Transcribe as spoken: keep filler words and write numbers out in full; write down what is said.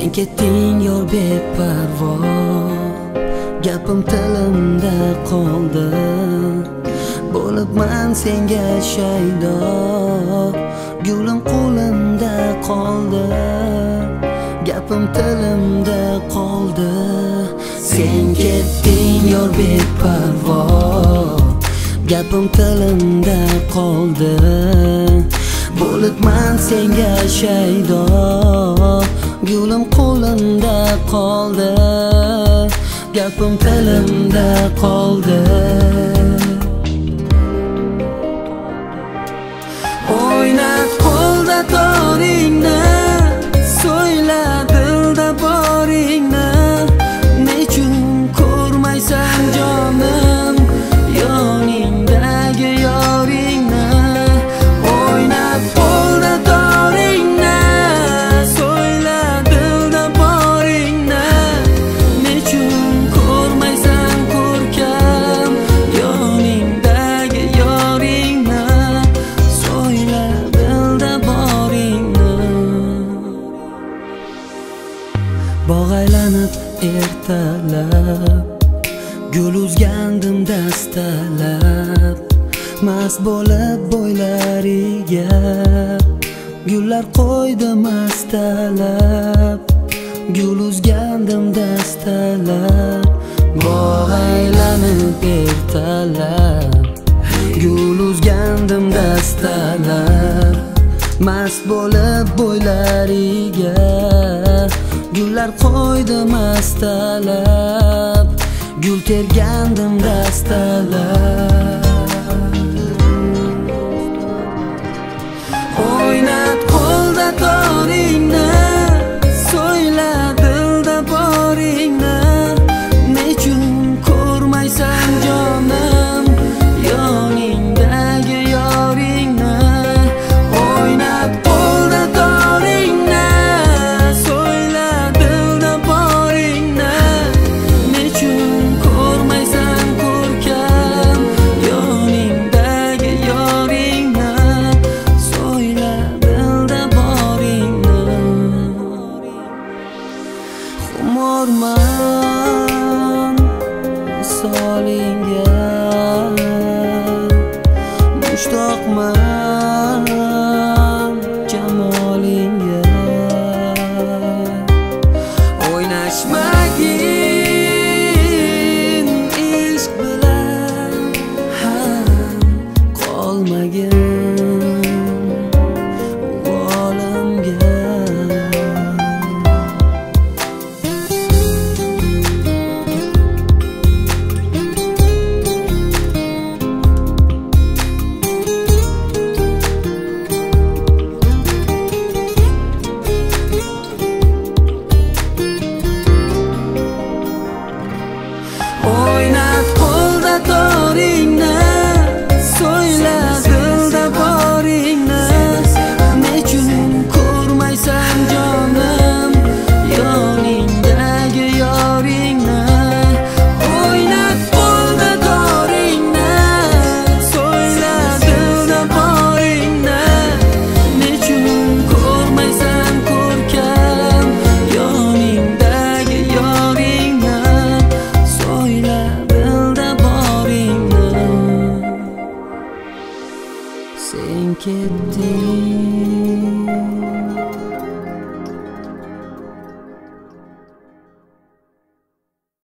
ketding yor beparvo, gapim tilimda qoldi. Bo'libman senga shaydo, gulim qo'limda qoldi. Gapim tilimda qoldi. Sen ketding yor beparvo, gapim tilimda qoldi. Bo'libman senga shaydo, gulim qo'limda qoldi. Gapim tilimda qoldi. O'ynat qo'lda toringni, so'yla dilda boringni. Nechun ko'rmaysan jonim, yoningdagi yoringni. O'ynat qo'lda toringni, so'yla dilda boringni. Nechun ko'rmaysan ko'rkam, yoningdagi yoringni. So'yla dilda boringni. Bog' aylanib ertalab, gul uzgandim dastalab. Mast bo'lib bo'ylariga gullar qo'ydim astalab. Gul uzgandim dastalab, bog' aylanib ertalab. Gul uzgandim dastalab, mast bo'lib bo'ylariga gullar qo'ydim astalab. Gul tergandim dastalab. O'ynat qo'lda toringni, so'yla dilda boringni. Nechun ko'rmaysan jonim, yoningdagi yoringni. O'ynat qo'lda toringni, so'yla dilda boringni. Nechun ko'rmaysan ko'rkam, yoningdagi yoringni. So'yla dilda boringni. Xumorman solingga, mushtoqman jamolingga. O'ynashmagin ishq bilan, ham qolmagin olamga. O'ynat qo'lda toringni, so'yla dilda boringni. Nechun ko'rmaysan jonim, yoningdagi yoringni. O'ynat qo'lda toringni, so'yla dilda boringni. Nechun ko'rmaysan ko'rkam, yoningdagi yoringni. So'yla dilda boringni. Sen ketding